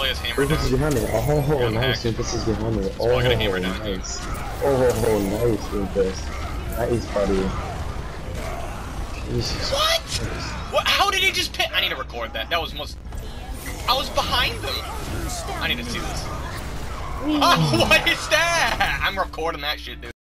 probably has hammer This down. is behind me. Oh, Yeah, nice. hack. This is behind me. So I got a hammer down, nice. Oh, nice, Rufus. Nice, buddy. Jesus. What? What? How did he just pin? I need to record that. That was most. I was behind them. I need to see this. Oh, what is that? I'm recording that shit, dude.